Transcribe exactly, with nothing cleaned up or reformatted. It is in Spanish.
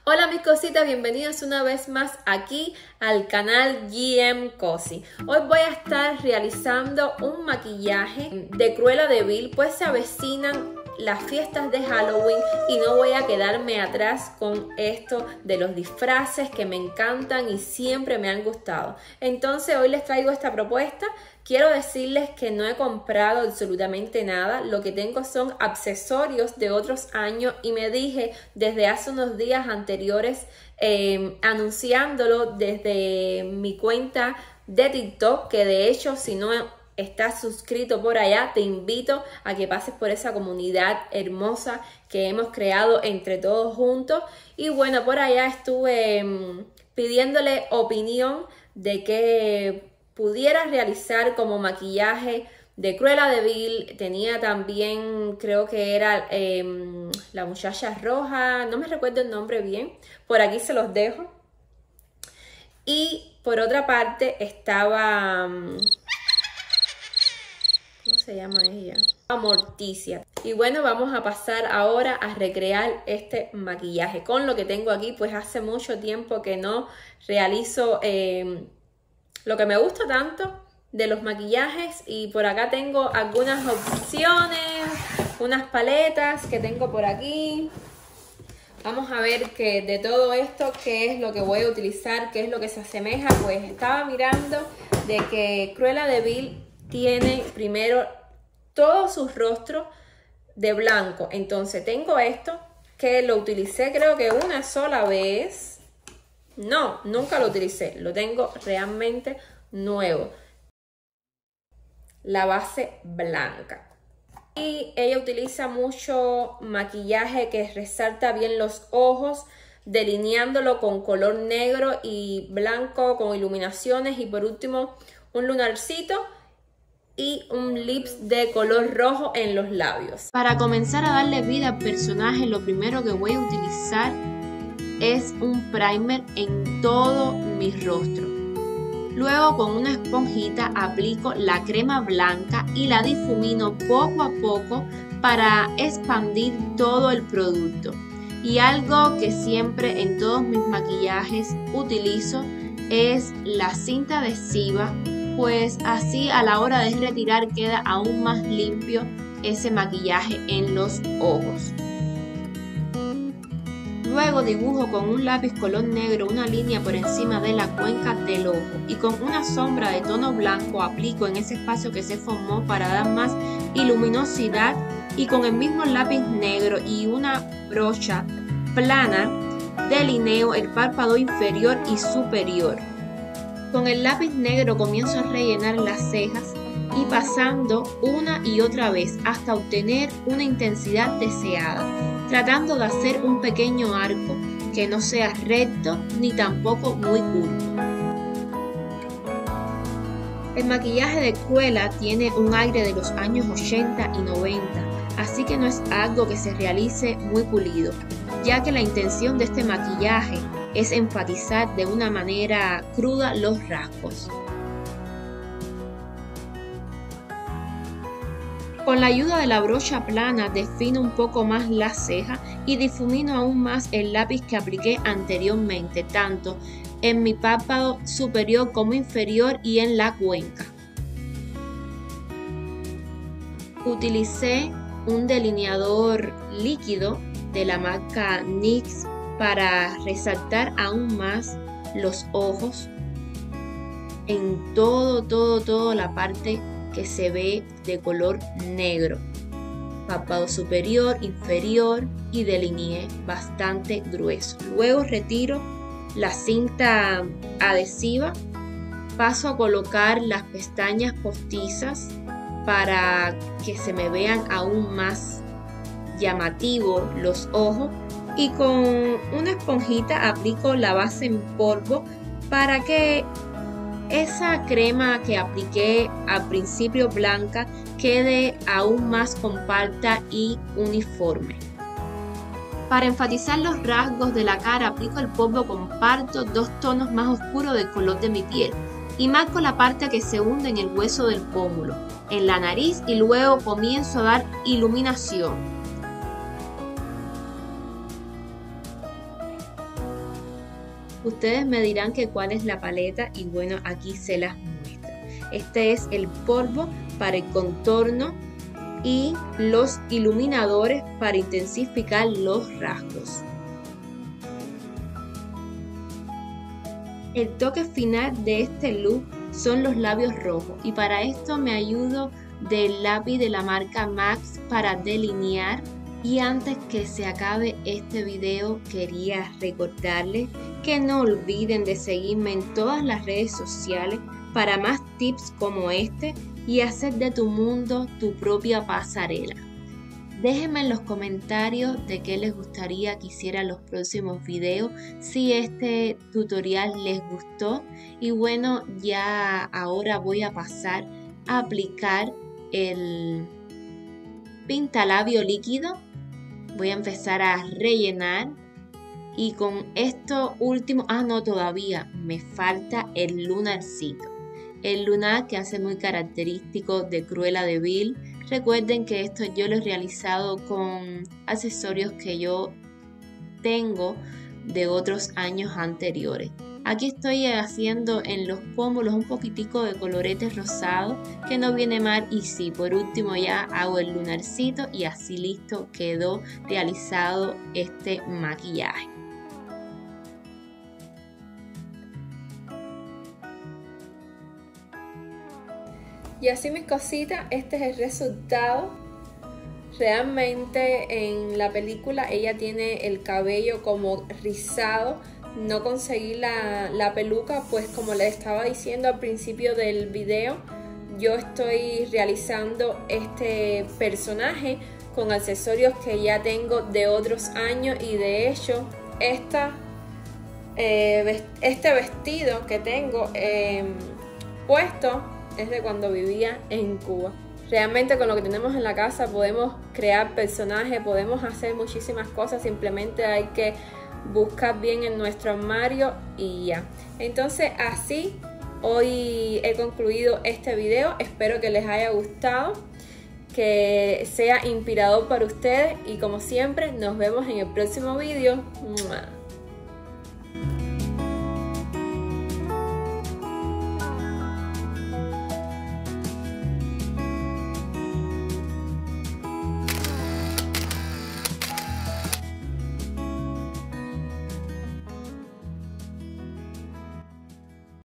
Hola mis cositas, bienvenidos una vez más aquí al canal G M Cozy. Hoy voy a estar realizando un maquillaje de Cruella de Vil, pues se avecinan las fiestas de Halloween y no voy a quedarme atrás con esto de los disfraces que me encantan y siempre me han gustado. Entonces hoy les traigo esta propuesta. Quiero decirles que no he comprado absolutamente nada, lo que tengo son accesorios de otros años y me dije desde hace unos días anteriores eh, anunciándolo desde mi cuenta de TikTok, que de hecho si no estás suscrito por allá, te invito a que pases por esa comunidad hermosa que hemos creado entre todos juntos. Y bueno, por allá estuve mmm, pidiéndole opinión de que pudiera realizar como maquillaje de Cruella de Vil. Tenía también, creo que era eh, la muchacha roja, no me recuerdo el nombre bien, por aquí se los dejo. Y por otra parte estaba... ¿Cómo se llama ella? Morticia. Y bueno, vamos a pasar ahora a recrear este maquillaje con lo que tengo aquí, pues hace mucho tiempo que no realizo eh, lo que me gusta tanto de los maquillajes. Y por acá tengo algunas opciones, unas paletas que tengo por aquí. Vamos a ver que de todo esto, qué es lo que voy a utilizar, qué es lo que se asemeja. Pues estaba mirando de que Cruella de Vil tiene primero todo su rostro de blanco. Entonces tengo esto que lo utilicé creo que una sola vez. No, nunca lo utilicé. Lo tengo realmente nuevo. La base blanca. Y ella utiliza mucho maquillaje que resalta bien los ojos, delineándolo con color negro y blanco con iluminaciones. Y por último un lunarcito y un lips de color rojo en los labios. Para comenzar a darle vida al personaje, lo primero que voy a utilizar es un primer en todo mi rostro. Luego con una esponjita aplico la crema blanca y la difumino poco a poco para expandir todo el producto. Y algo que siempre en todos mis maquillajes utilizo es la cinta adhesiva, pues así a la hora de retirar queda aún más limpio ese maquillaje en los ojos. Luego dibujo con un lápiz color negro una línea por encima de la cuenca del ojo y con una sombra de tono blanco aplico en ese espacio que se formó para dar más luminosidad, y con el mismo lápiz negro y una brocha plana delineo el párpado inferior y superior. Con el lápiz negro comienzo a rellenar las cejas y pasando una y otra vez hasta obtener una intensidad deseada, tratando de hacer un pequeño arco que no sea recto ni tampoco muy curvo. El maquillaje de Cruella tiene un aire de los años ochenta y noventa, así que no es algo que se realice muy pulido, ya que la intención de este maquillaje es enfatizar de una manera cruda los rasgos. Con la ayuda de la brocha plana defino un poco más la ceja y difumino aún más el lápiz que apliqué anteriormente, tanto en mi párpado superior como inferior y en la cuenca. Utilicé un delineador líquido de la marca NYX para resaltar aún más los ojos en todo, todo, todo la parte que se ve de color negro. Párpado superior, inferior y delineé bastante grueso. Luego retiro la cinta adhesiva, paso a colocar las pestañas postizas para que se me vean aún más llamativos los ojos. Y con una esponjita aplico la base en polvo para que esa crema que apliqué al principio blanca quede aún más compacta y uniforme. Para enfatizar los rasgos de la cara aplico el polvo compacto, dos tonos más oscuros del color de mi piel, y marco la parte que se hunde en el hueso del pómulo, en la nariz, y luego comienzo a dar iluminación. Ustedes me dirán que cuál es la paleta y bueno, aquí se las muestro. Este es el polvo para el contorno y los iluminadores para intensificar los rasgos. El toque final de este look son los labios rojos y para esto me ayudo del lápiz de la marca Max para delinear. Y antes que se acabe este video quería recordarles que no olviden de seguirme en todas las redes sociales para más tips como este y hacer de tu mundo tu propia pasarela. Déjenme en los comentarios de qué les gustaría que hiciera los próximos videos, si este tutorial les gustó. Y bueno, ya ahora voy a pasar a aplicar el pintalabio líquido. Voy a empezar a rellenar y con esto último, ah no, todavía me falta el lunarcito. El lunar que hace muy característico de Cruella de Vil. Recuerden que esto yo lo he realizado con accesorios que yo tengo de otros años anteriores. Aquí estoy haciendo en los pómulos un poquitico de colorete rosado que no viene mal y sí, por último ya hago el lunarcito y así listo quedó realizado este maquillaje. Y así mis cositas, este es el resultado. Realmente en la película ella tiene el cabello como rizado. No conseguí la, la peluca, pues como les estaba diciendo al principio del video, yo estoy realizando este personaje con accesorios que ya tengo de otros años y de hecho esta, eh, este vestido que tengo eh, puesto es de cuando vivía en Cuba. Realmente con lo que tenemos en la casa podemos crear personajes, podemos hacer muchísimas cosas, simplemente hay que buscar bien en nuestro armario y ya. Entonces así hoy he concluido este video, espero que les haya gustado, que sea inspirador para ustedes y como siempre nos vemos en el próximo video.